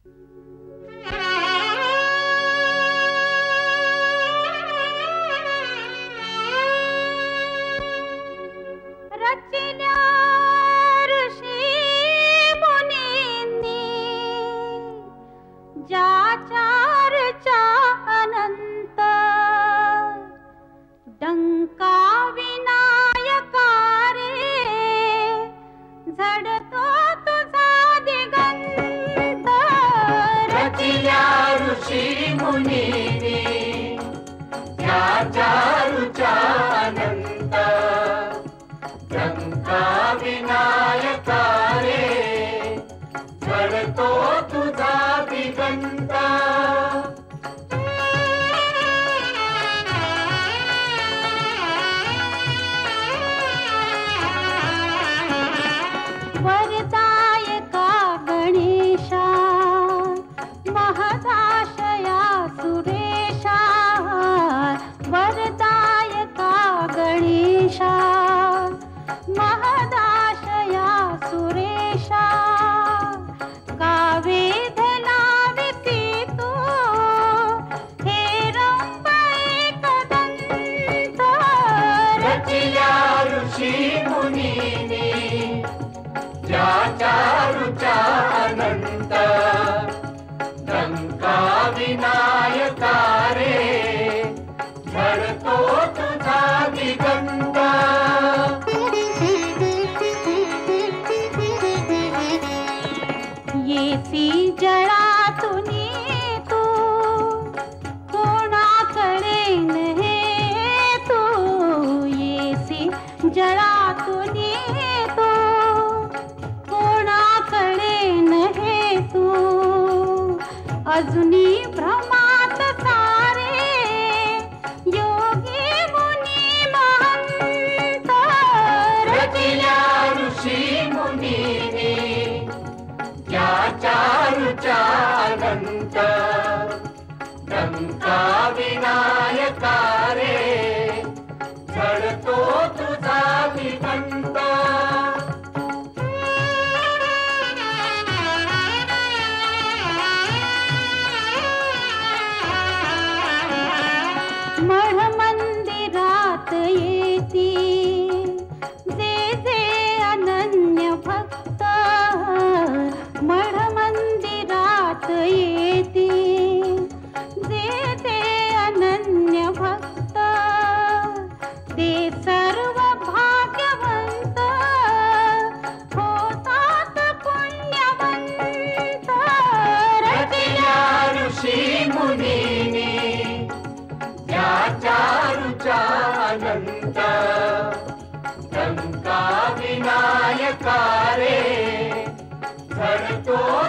अजुनी भ्रमात सारे योगी मुनी महंत रचिल्या ऋषी मुनीने या चारुचा अनंत लंका विनायका रे झडतो तुझा विकंत मठ मंदिरात येती जे जे अनन्य भक्त मठ मंदिरात येती जे जे अनन्य भक्त ते सर्व भाग्यवंत होतात पुण्यवंत रचिल्या ऋषी मुनीने चारुचा अनंत लंका विनायका रे झडतो